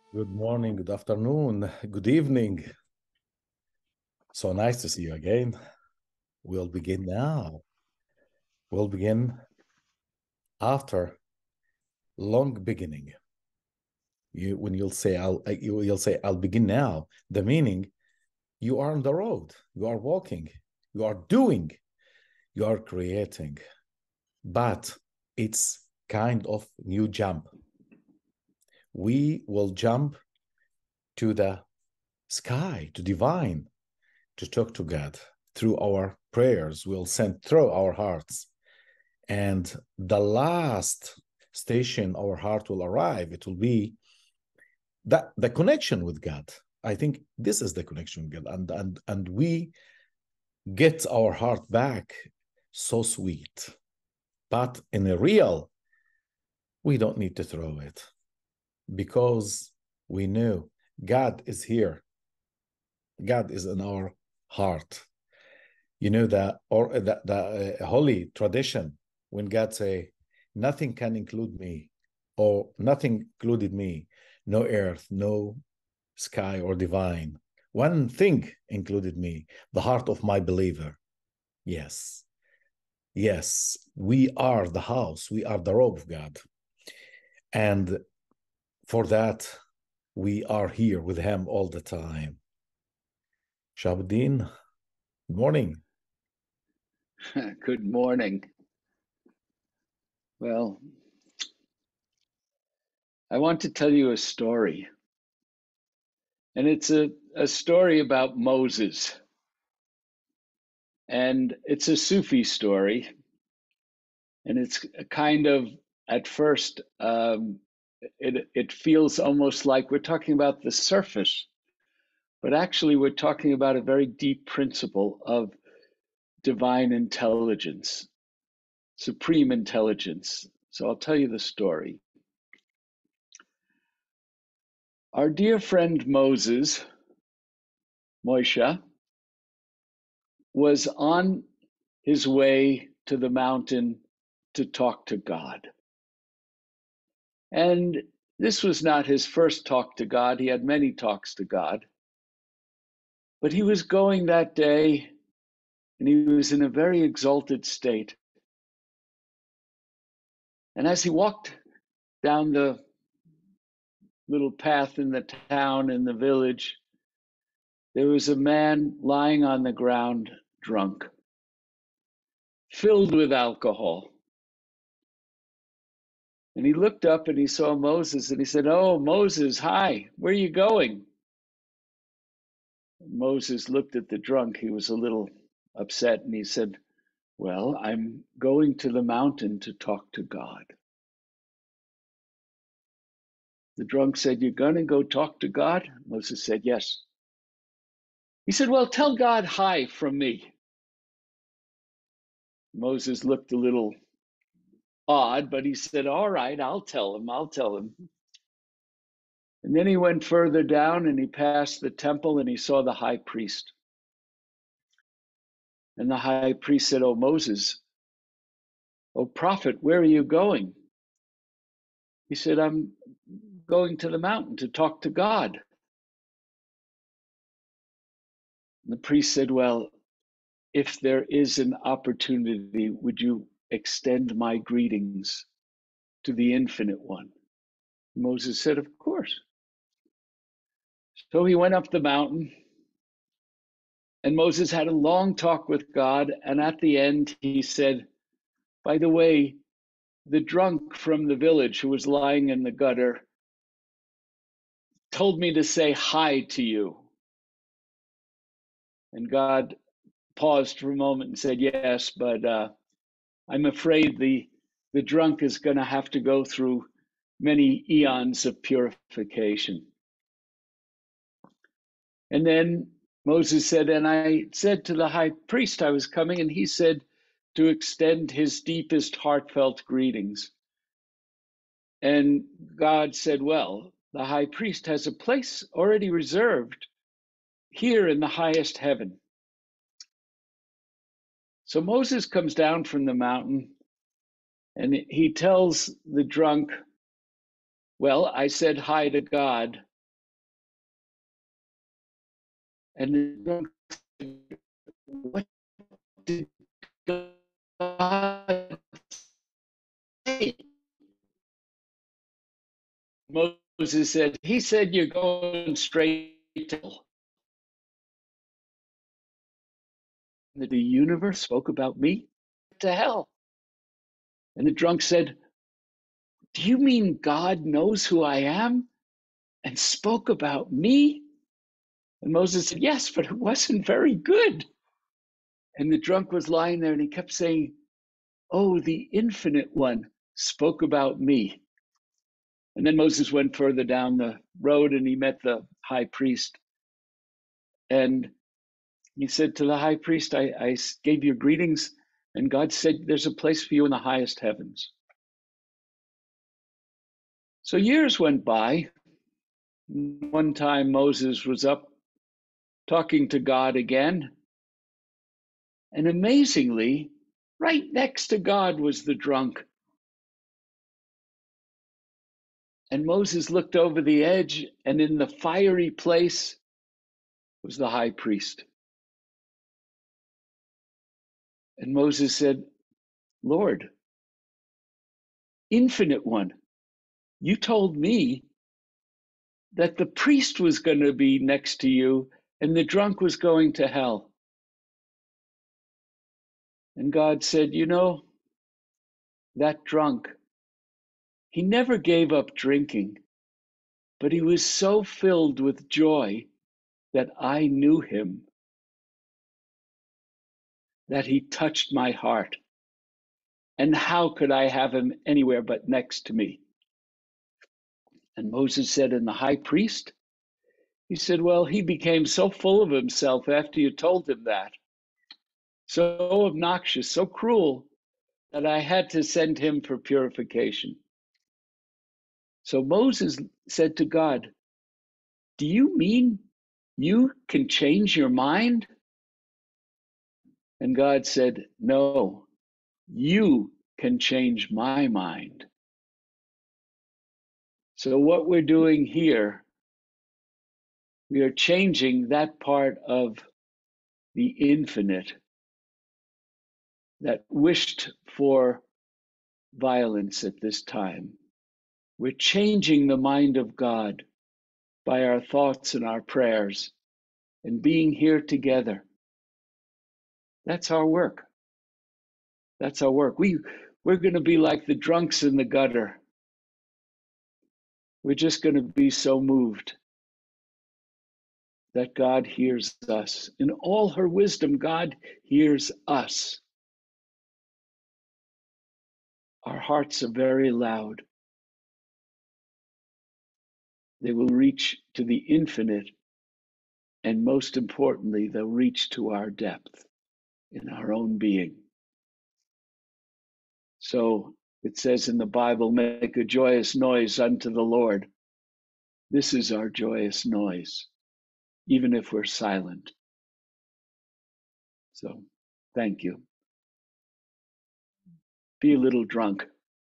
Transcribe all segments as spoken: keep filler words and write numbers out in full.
Good morning, good afternoon, good evening. So nice to see you again. We'll begin now. We'll begin after long beginning. You when you'll say I'll you, you'll say I'll begin now. The meaning you are on the road, you are walking, you are doing, you are creating. But it's kind of new jump. We will jump to the sky, to divine, to talk to God through our prayers. We'll send through our hearts. And the last station our heart will arrive, it will be that the connection with God. I think this is the connection with God. And, and, and we get our heart back so sweet. But in a real, we don't need to throw it because we know God is here. God is in our heart. You know, the or the, the uh, holy tradition when God say, nothing can include me, or nothing included me, no earth, no sky or divine. One thing included me, the heart of my believer. Yes, yes, we are the house, we are the robe of God. And for that, we are here with him all the time. Shabuddin, good morning. Good morning. Well, I want to tell you a story. And it's a, a story about Moses. And it's a Sufi story. And it's a kind of, at first, um, it, it feels almost like we're talking about the surface. But actually, we're talking about a very deep principle of divine intelligence, supreme intelligence. So I'll tell you the story. Our dear friend Moses, Moshe, was on his way to the mountain to talk to God. And this was not his first talk to God. He had many talks to God. But he was going that day, and he was in a very exalted state. And as he walked down the little path in the town, in the village, there was a man lying on the ground, drunk, filled with alcohol. And he looked up and he saw Moses and he said, "Oh, Moses, hi, where are you going?" Moses looked at the drunk. He was a little upset and he said, "Well, I'm going to the mountain to talk to God." The drunk said, "You're going to go talk to God?" Moses said, "Yes." He said, "Well, tell God hi from me." Moses looked a little odd, but he said, "All right, I'll tell him, I'll tell him." And then he went further down and he passed the temple and he saw the high priest. And the high priest said, "Oh, Moses, oh, prophet, where are you going?" He said, "I'm going to the mountain to talk to God." And the priest said, "Well, if there is an opportunity, would you extend my greetings to the Infinite One?" Moses said, "Of course." So he went up the mountain, and Moses had a long talk with God. And at the end, he said, "By the way, the drunk from the village who was lying in the gutter told me to say hi to you." And God paused for a moment and said, "Yes, but uh, I'm afraid the, the drunk is going to have to go through many eons of purification." And then Moses said, "And I said to the high priest I was coming, and he said to extend his deepest heartfelt greetings." And God said, "Well, the high priest has a place already reserved here in the highest heaven." So Moses comes down from the mountain and he tells the drunk, "Well, I said hi to God, And the drunk said, what did God say? Moses said, he said, you're going straight to hell. The universe spoke about me to hell. And the drunk said, do you mean God knows who I am and spoke about me? And Moses said, yes, but it wasn't very good. And the drunk was lying there and he kept saying, oh, the infinite one spoke about me. And then Moses went further down the road and he met the high priest. And he said to the high priest, I, I gave you greetings, and God said, there's a place for you in the highest heavens. So years went by. One time Moses was up talking to God again. And amazingly, right next to God was the drunk. And Moses looked over the edge, and in the fiery place was the high priest. And Moses said, Lord, infinite one, you told me that the priest was going to be next to you and the drunk was going to hell. And God said, you know, that drunk, he never gave up drinking, but he was so filled with joy that I knew him, that he touched my heart. And how could I have him anywhere but next to me? And Moses said, and the high priest? He said, well, he became so full of himself after you told him that, so obnoxious, so cruel, that I had to send him for purification. So Moses said to God, do you mean you can change your mind? And God said, no, you can change my mind. So what we're doing here, we are changing that part of the infinite that wished for violence at this time. We're changing the mind of God by our thoughts and our prayers and being here together. That's our work. That's our work. We, we're going to be like the drunks in the gutter. We're just going to be so moved that God hears us. In all her wisdom, God hears us. Our hearts are very loud. They will reach to the infinite, and most importantly, they'll reach to our depth in our own being. So it says in the Bible, make a joyous noise unto the Lord. This is our joyous noise, even if we're silent. So thank you. Be a little drunk.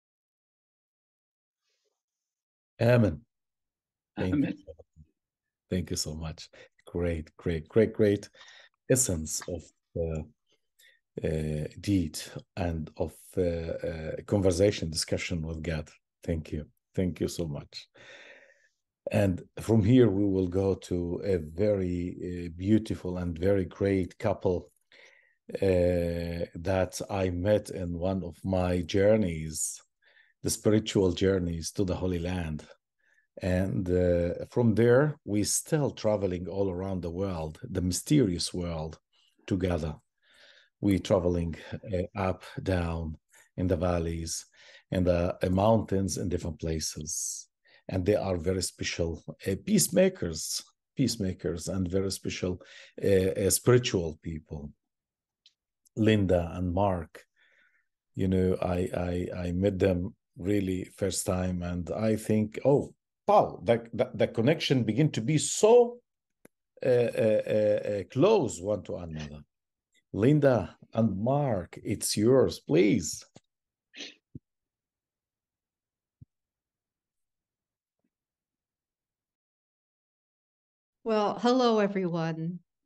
Amen. Thank Amen. you. Thank you so much. Great, great, great, great essence of uh, uh, deed and of uh, uh, conversation, discussion with God. Thank you. Thank you so much. And from here, we will go to a very uh, beautiful and very great couple uh, that I met in one of my journeys, the spiritual journeys to the Holy Land. And uh, from there, we're still traveling all around the world, the mysterious world, together. We're traveling uh, up, down, in the valleys, in the uh, mountains, in different places. And they are very special uh, peacemakers, peacemakers, and very special uh, uh, spiritual people. Linda and Mark, you know, I, I, I met them really first time, and I think, oh, wow, that, that, that connection begin to be so uh, uh, uh, close one to another. Linda and Mark, it's yours, please. Well, hello, everyone.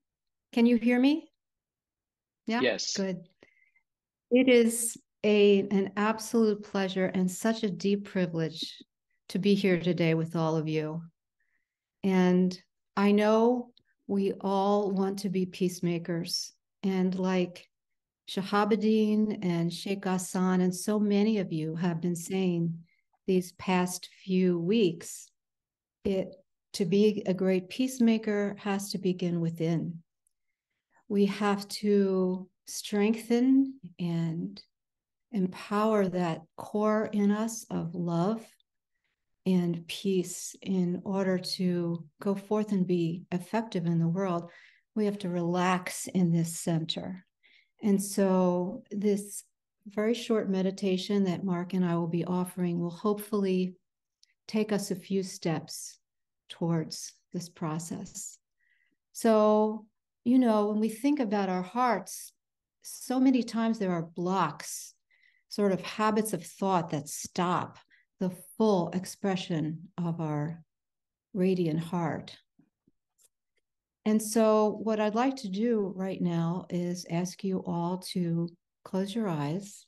Can you hear me? Yeah, Yes. good. It is a, an absolute pleasure and such a deep privilege to be here today with all of you. And I know we all want to be peacemakers. And like Shahabuddin and Sheikh Ghassan and so many of you have been saying these past few weeks, it to be a great peacemaker has to begin within. We have to strengthen and empower that core in us of love and peace in order to go forth and be effective in the world. We have to relax in this center. And so this very short meditation that Mark and I will be offering will hopefully take us a few steps towards this process. So, you know, when we think about our hearts, so many times there are blocks, sort of habits of thought that stop the full expression of our radiant heart. And so what I'd like to do right now is ask you all to close your eyes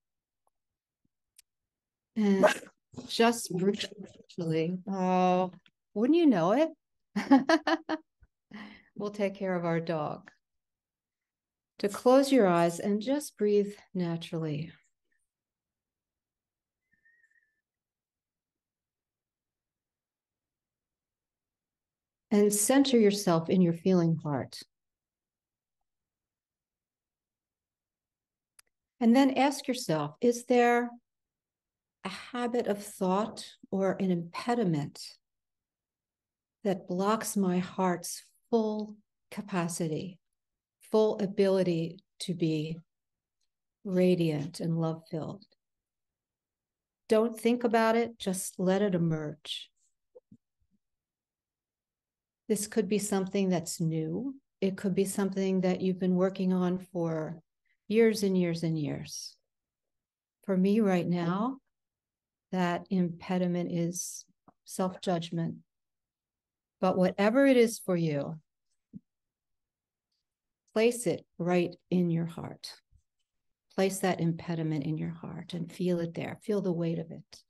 and just briefly, oh, wouldn't you know it? We'll take care of our dog. To close your eyes and just breathe naturally. And center yourself in your feeling heart. And then ask yourself, is there a habit of thought or an impediment that blocks my heart's full capacity, full ability to be radiant and love-filled? Don't think about it, just let it emerge. This could be something that's new. It could be something that you've been working on for years and years and years. For me right now, that impediment is self-judgment. But whatever it is for you, place it right in your heart. Place that impediment in your heart and feel it there. Feel the weight of it.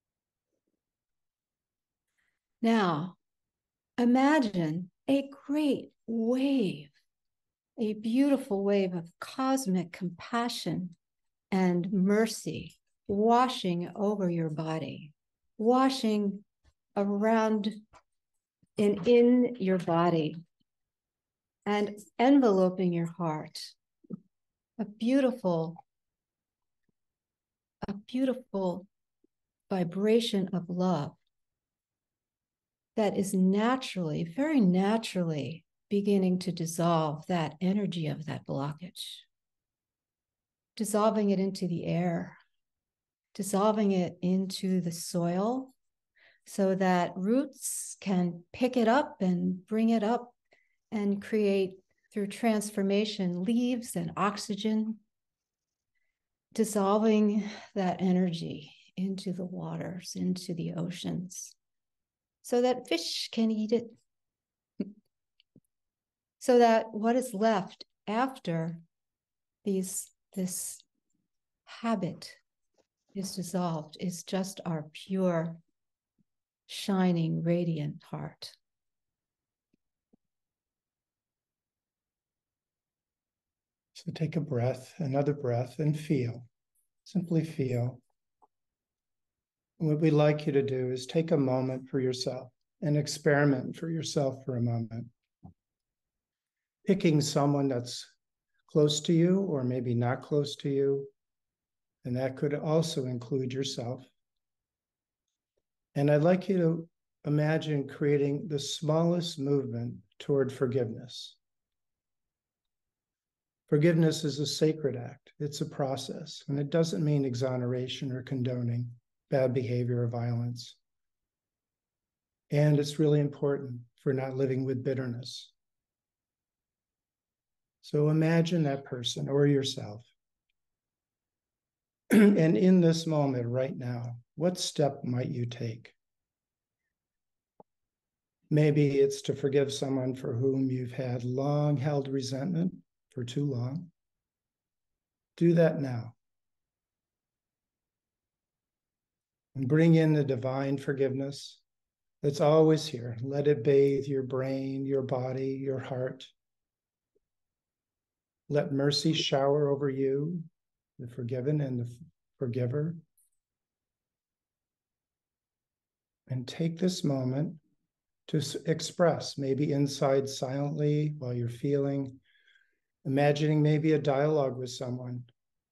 Now, imagine a great wave, a beautiful wave of cosmic compassion and mercy washing over your body, washing around and in your body and enveloping your heart. A beautiful, a beautiful vibration of love that is naturally, very naturally beginning to dissolve that energy of that blockage, dissolving it into the air, dissolving it into the soil so that roots can pick it up and bring it up and create, through transformation, leaves and oxygen, dissolving that energy into the waters, into the oceans, so that fish can eat it, so that what is left after these, this habit is dissolved is just our pure, shining, radiant heart. So take a breath, another breath, and feel. Simply feel. And what we'd like you to do is take a moment for yourself and experiment for yourself for a moment. Picking someone that's close to you or maybe not close to you, and that could also include yourself. And I'd like you to imagine creating the smallest movement toward forgiveness. Forgiveness is a sacred act. It's a process, and it doesn't mean exoneration or condoning bad behavior or violence. And it's really important for not living with bitterness. So imagine that person or yourself. And in this moment right now, what step might you take? Maybe it's to forgive someone for whom you've had long-held resentment for too long. Do that now. And bring in the divine forgiveness that's always here. Let it bathe your brain, your body, your heart. Let mercy shower over you, the forgiven and the forgiver. And take this moment to express, maybe inside silently while you're feeling, imagining maybe a dialogue with someone,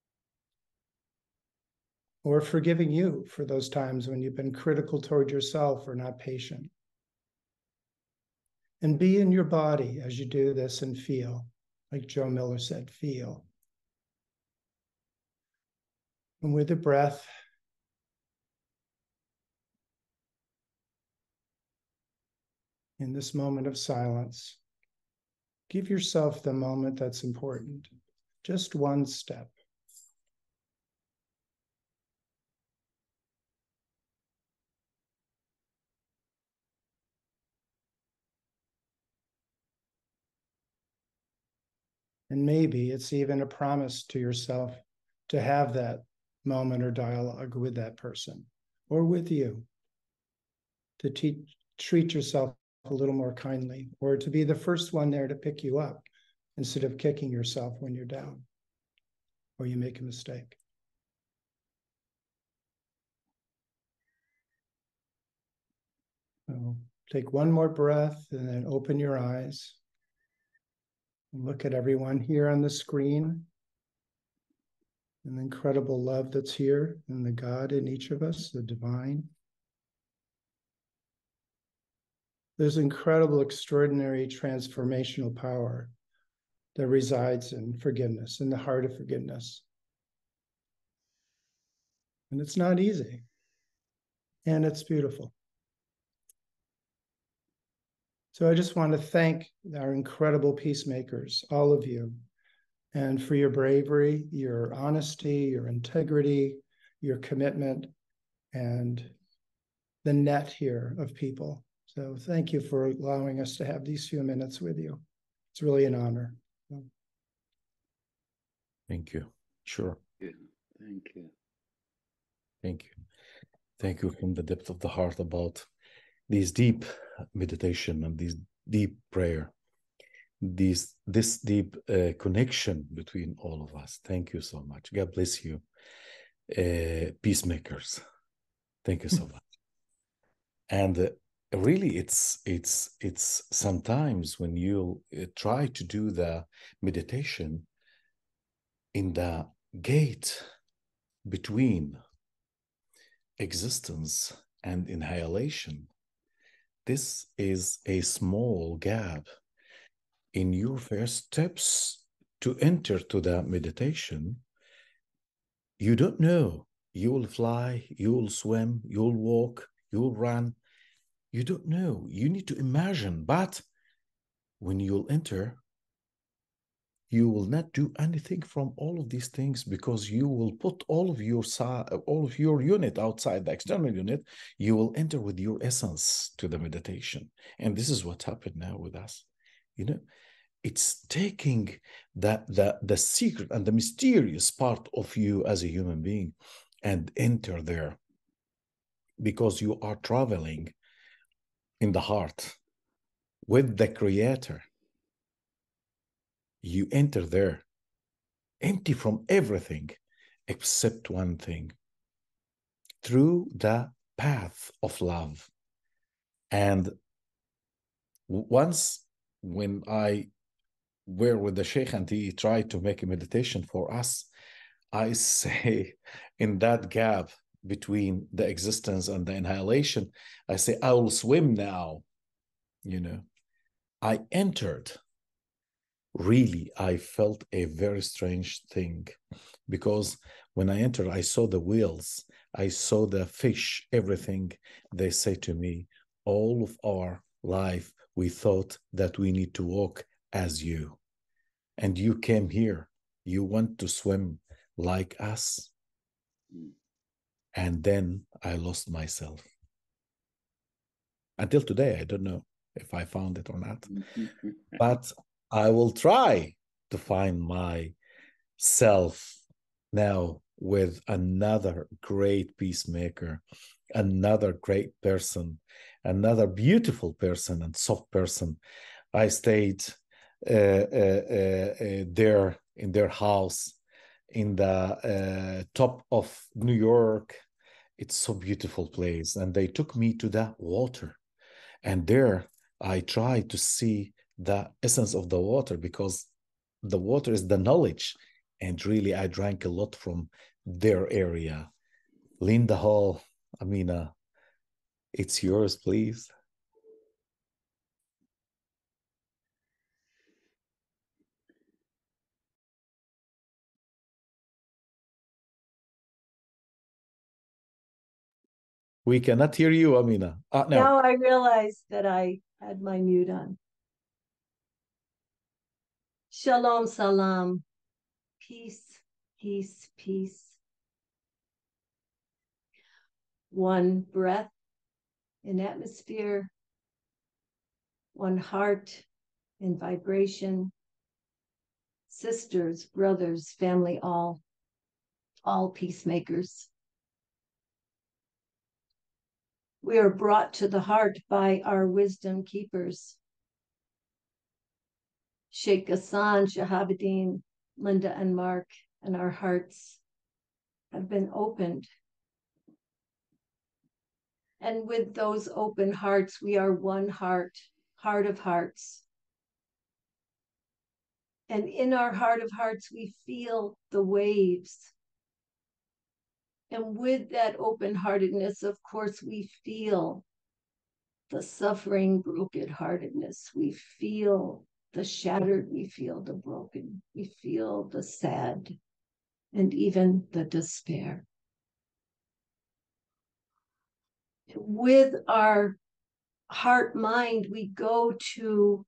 or forgiving you for those times when you've been critical toward yourself or not patient. And be in your body as you do this and feel, like Joe Miller said, feel. And with the breath, in this moment of silence, give yourself the moment that's important, just one step. And maybe it's even a promise to yourself to have that moment or dialogue with that person or with you, to teach, treat yourself a little more kindly, or to be the first one there to pick you up instead of kicking yourself when you're down or you make a mistake. So take one more breath and then open your eyes. Look at everyone here on the screen and the incredible love that's here and the God in each of us, the divine. There's incredible, extraordinary transformational power that resides in forgiveness, in the heart of forgiveness. And it's not easy, and it's beautiful. So I just want to thank our incredible peacemakers, all of you, and for your bravery, your honesty, your integrity, your commitment, and the net here of people. So thank you for allowing us to have these few minutes with you. It's really an honor. Thank you. Sure. Thank you. Thank you. Thank you from the depth of the heart about these deep meditation and this deep prayer, these, this deep uh, connection between all of us. Thank you so much. God bless you. Uh, peacemakers. Thank you so much. And uh, really, it's it's it's sometimes when you uh, try to do the meditation in the gate between existence and annihilation, this is a small gap in your first steps to enter to the meditation. You don't know. You will fly, you will swim, you'll walk, you'll run. You don't know. You need to imagine. But when you'll enter, you will not do anything from all of these things because you will put all of your all of your unit outside the external unit. You will enter with your essence to the meditation. And this is what happened now with us. You know, it's taking the, the, the secret and the mysterious part of you as a human being and enter there, because you are traveling in the heart with the Creator. You enter there empty from everything except one thing, through the path of love. And once when I were with the Sheikh and he tried to make a meditation for us, I say in that gap between the existence and the annihilation, I say, I will swim now. You know, I entered. Really, I felt a very strange thing, because when I entered, I saw the whales, I saw the fish, everything. They say to me, all of our life, we thought that we need to walk as you. And you came here, you want to swim like us. And then I lost myself. Until today, I don't know. if I found it or not. But I will try to find myself now with another great peacemaker, another great person, another beautiful person and soft person. I stayed uh, uh, uh, uh, there in their house in the uh, top of New York. It's so beautiful place. And they took me to the water. And there I tried to see the essence of the water, because the water is the knowledge. And really, I drank a lot from their area. Linda Hall, Amina, it's yours, please. We cannot hear you, Amina. Uh, no. Now I realized that I had my mute on. Shalom, salam. Peace, peace, peace. One breath in atmosphere, one heart in vibration. Sisters, brothers, family, all, all peacemakers. We are brought to the heart by our wisdom keepers. Sheikh Ghassan, Shahabuddin, Linda and Mark, and our hearts have been opened. And with those open hearts, we are one heart, heart of hearts. And in our heart of hearts, we feel the waves. And with that open-heartedness, of course, we feel the suffering, broken-heartedness. We feel the shattered, we feel the broken, we feel the sad, and even the despair. With our heart mind, we go to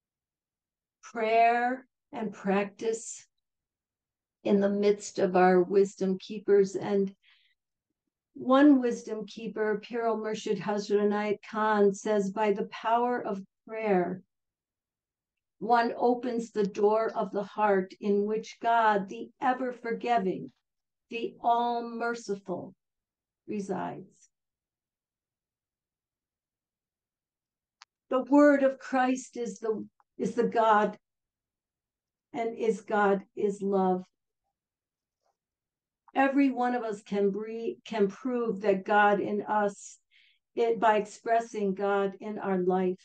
prayer and practice in the midst of our wisdom keepers. And one wisdom keeper, Piro Murshid Hazrat Inayat Khan, says, by the power of prayer, one opens the door of the heart in which God, the ever-forgiving, the all-merciful, resides. The word of Christ is the, is the God, and is God is love. Every one of us can breathe, can prove that God in us it, by expressing God in our life.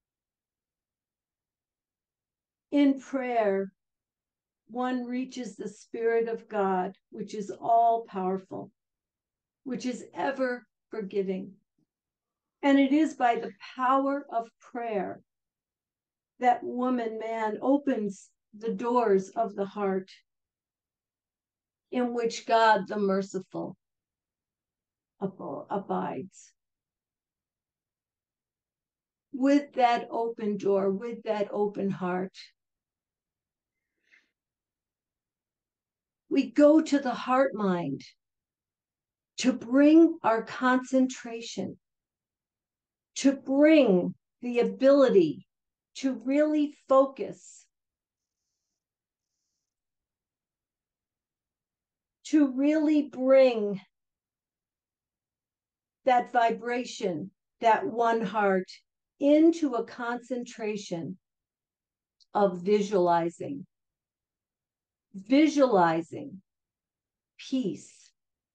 In prayer, one reaches the Spirit of God, which is all powerful, which is ever forgiving. And it is by the power of prayer that woman, man opens the doors of the heart in which God, the merciful, abides. With that open door, with that open heart, we go to the heart mind to bring our concentration, to bring the ability to really focus, to really bring that vibration, that one heart, into a concentration of visualizing, visualizing peace,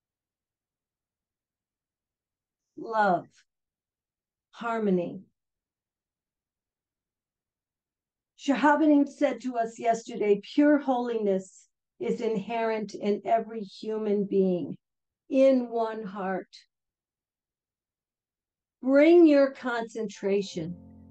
love, harmony. Shahabuddin said to us yesterday, pure holiness is inherent in every human being, in one heart. Bring your concentration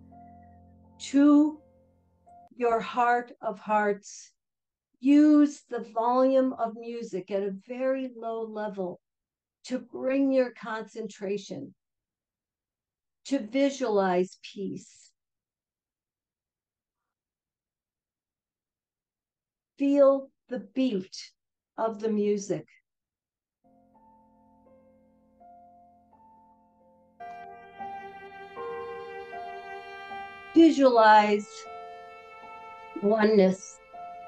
to your heart of hearts. Use the volume of music at a very low level to bring your concentration, to visualize peace. Feel the beat of the music. Visualize oneness.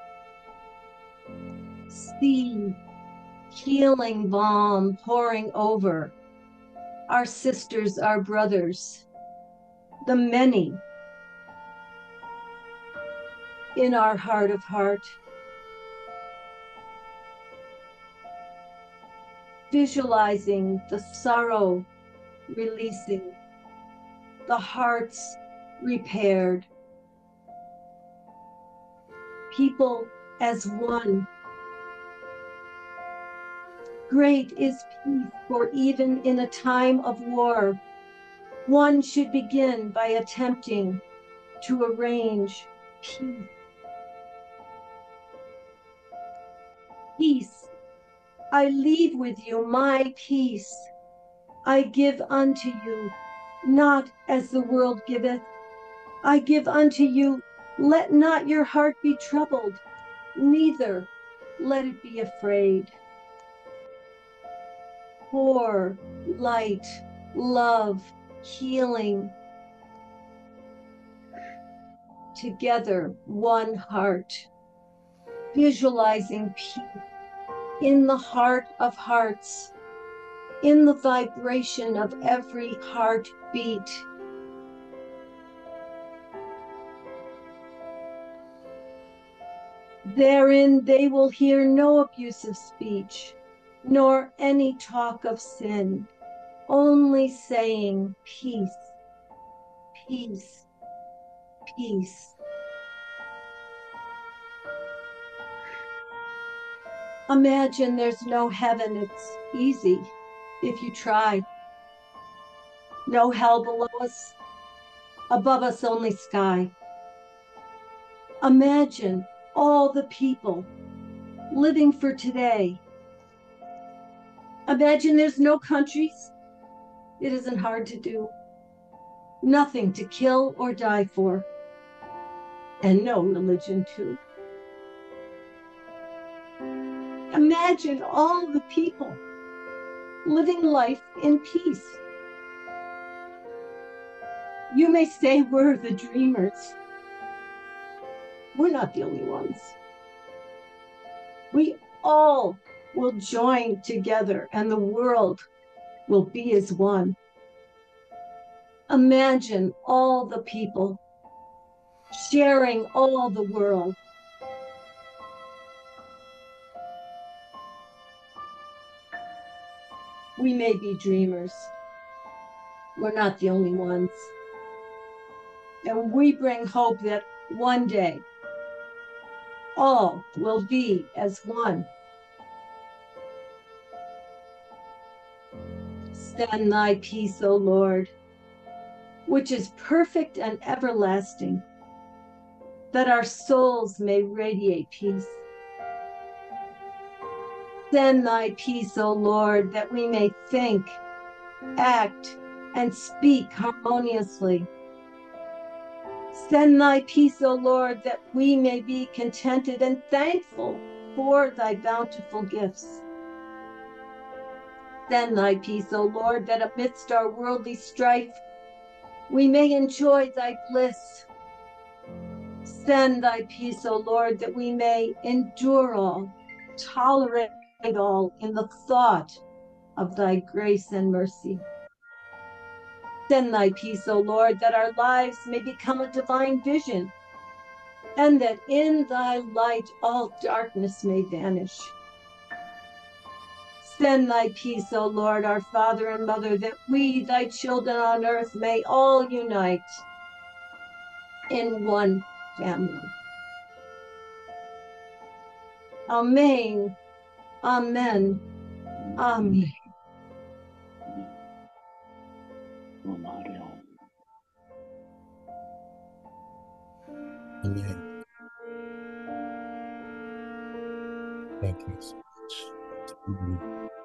See healing balm pouring over our sisters, our brothers, the many in our heart of heart. Visualizing the sorrow releasing, the hearts repaired, people as one. Great is peace, for even in a time of war, one should begin by attempting to arrange peace. Peace, I leave with you my peace. I give unto you, not as the world giveth. I give unto you, let not your heart be troubled, neither let it be afraid. Pour light, love, healing, together one heart, visualizing peace in the heart of hearts, in the vibration of every heartbeat. Therein they will hear no abusive speech, nor any talk of sin, only saying peace, peace, peace. Imagine there's no heaven. It's easy if you try. No hell below us, above us only sky. Imagine all the people living for today. Imagine there's no countries. It isn't hard to do. Nothing to kill or die for. And no religion too. Imagine all the people living life in peace. You may say we're the dreamers. We're not the only ones. We all will join together and the world will be as one. Imagine all the people sharing all the world. We may be dreamers. We're not the only ones. And we bring hope that one day all will be as one. Send thy peace, O Lord, which is perfect and everlasting, that our souls may radiate peace. Send thy peace, O Lord, that we may think, act, and speak harmoniously. Send thy peace, O Lord, that we may be contented and thankful for thy bountiful gifts. Send thy peace, O Lord, that amidst our worldly strife, we may enjoy thy bliss. Send thy peace, O Lord, that we may endure all, tolerate all in the thought of thy grace and mercy. Send thy peace, O Lord, that our lives may become a divine vision, and that in thy light all darkness may vanish. Send thy peace, O Lord, our Father and Mother, that we, thy children on earth, may all unite in one family. Amen. Amen. Amen. Amen. Thank you so much,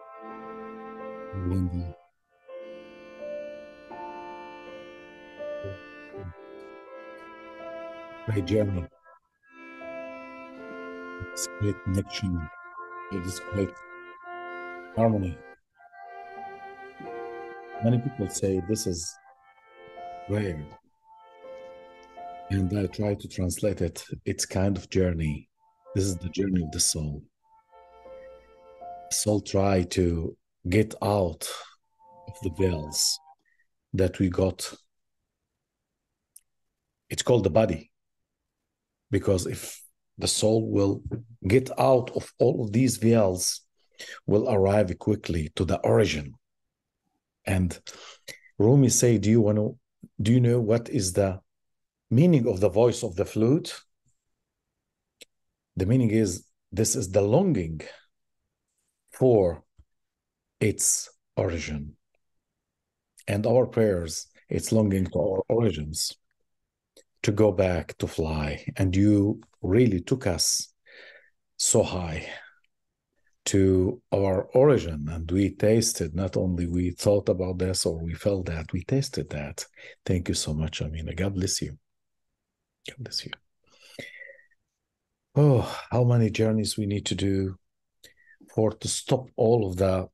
Lindy. Great journey. It's great connection. It is great harmony. Many people say this is rare. And I try to translate it. It's kind of journey. This is the journey of the soul. Soul try to get out of the veils that we got. It's called the body. Because if the soul will get out of all of these veils, will arrive quickly to the origin. And Rumi say, do you want to, do you know what is the meaning of the voice of the flute? The meaning is, this is the longing for its origin. And our prayers, it's longing to our origins, to go back, to fly. And you really took us so high to our origin, and we tasted, not only we thought about this or we felt that, we tasted that. Thank you so much, Amina. God bless you. God bless you. Oh, how many journeys we need to do for to stop all of the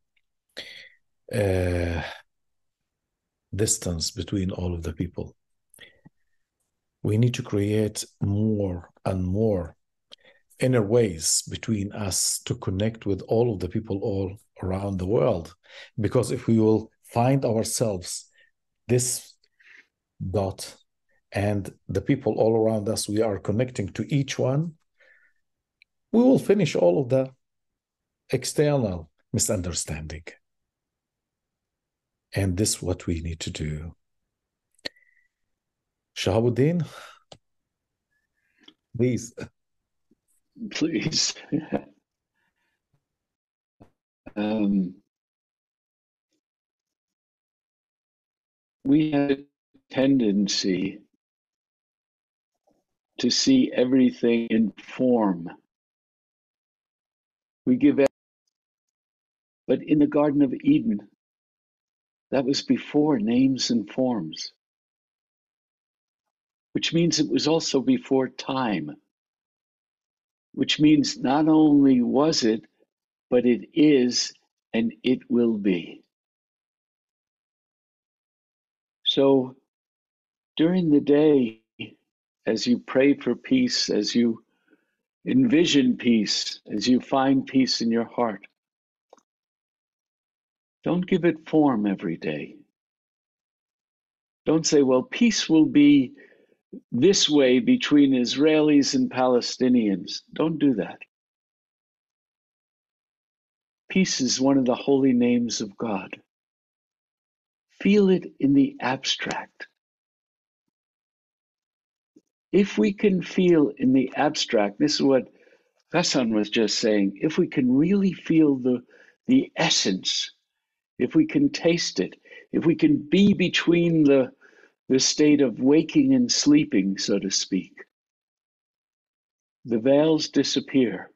uh, distance between all of the people. We need to create more and more inner ways between us to connect with all of the people all around the world. Because if we will find ourselves this dot and the people all around us, we are connecting to each one, we will finish all of the external misunderstanding. And this is what we need to do. Shahabuddin, please. Please. um, we have a tendency to see everything in form. We give, but in the Garden of Eden, that was before names and forms, which means it was also before time, which means not only was it, but it is and it will be. So during the day, as you pray for peace, as you envision peace, as you find peace in your heart, don't give it form every day. Don't say, well, peace will be this way between Israelis and Palestinians. Don't do that. Peace is one of the holy names of God. Feel it in the abstract. If we can feel in the abstract, this is what Ghassan was just saying, if we can really feel the, the essence, if we can taste it, if we can be between the, the state of waking and sleeping, so to speak, the veils disappear.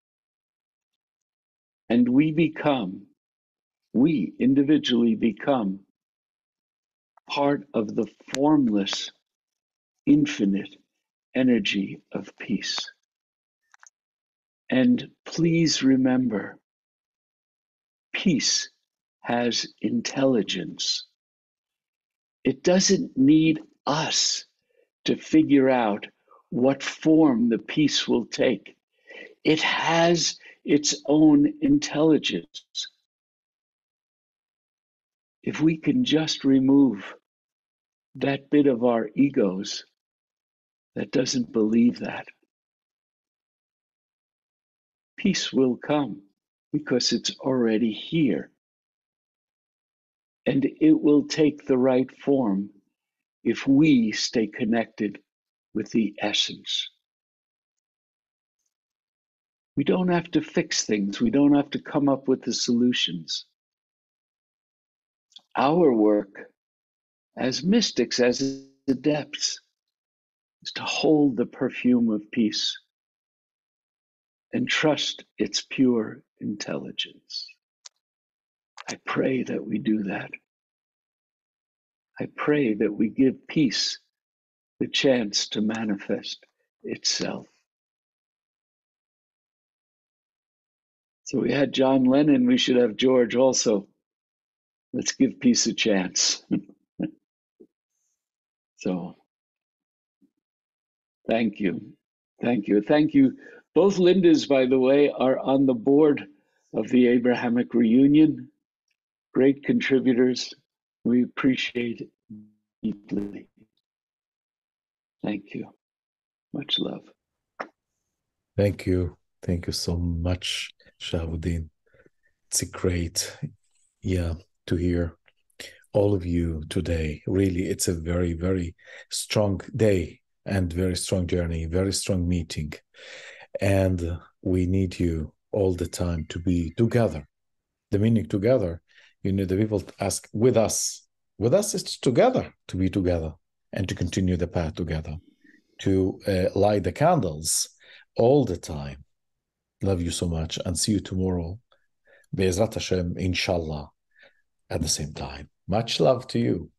And we become, we individually become part of the formless, infinite energy of peace. And please remember, peace has intelligence. It doesn't need us to figure out what form the peace will take. It has its own intelligence. If we can just remove that bit of our egos that doesn't believe that, peace will come because it's already here. And it will take the right form if we stay connected with the essence. We don't have to fix things. We don't have to come up with the solutions. Our work as mystics, as adepts, is to hold the perfume of peace and trust its pure intelligence. I pray that we do that. I pray that we give peace the chance to manifest itself. So we had John Lennon, we should have George also. Let's give peace a chance. So Thank you. Thank you. Thank you. Both Lindas, by the way, are on the board of the Abrahamic Reunion. Great contributors. We appreciate it deeply. Thank you. Much love. Thank you. Thank you so much, Shahabuddin. It's a great, yeah, to hear all of you today. Really, it's a very, very strong day and very strong journey, very strong meeting. And we need you all the time to be together. The meaning together, you know, the people ask with us. With us, it's together, to be together and to continue the path together, to uh, light the candles all the time. Love you so much and see you tomorrow. Be'ezrat Hashem, inshallah, at the same time. Much love to you.